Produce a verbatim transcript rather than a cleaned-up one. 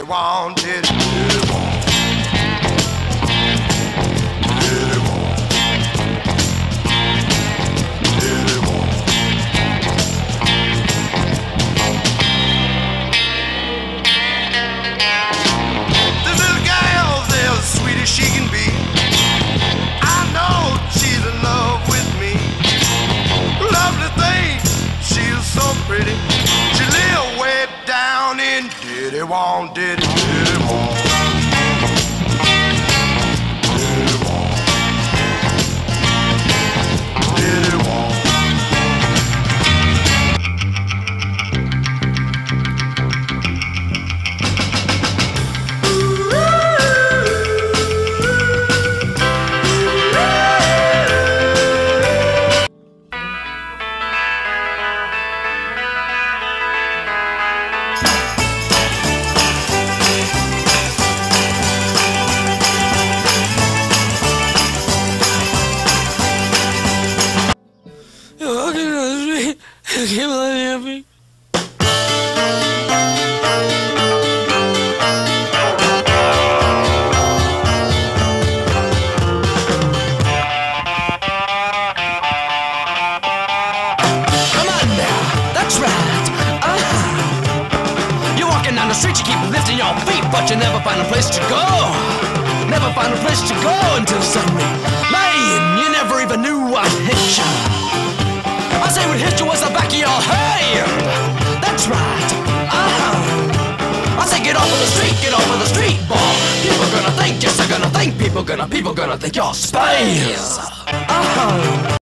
want, did it, did it want. Did it want. Did it want. This little gal's as sweet as she can be. I know she's in love with me. Lovely thing, she's so pretty. She live way down in did it want, did it, did it want. Did it want. Did it want. I can't believe me. Come on now, that's right. Uh-huh. You're walking down the street, you keep lifting your feet, but you never find a place to go. Never find a place to go until suddenly, man, you never even knew what hit you. I say what hit you was the back of your hand. That's right. Uh-huh. I say get off of the street, get off of the street, boy. People gonna think, yes they're gonna think. People gonna, people gonna think you're space. Uh-huh.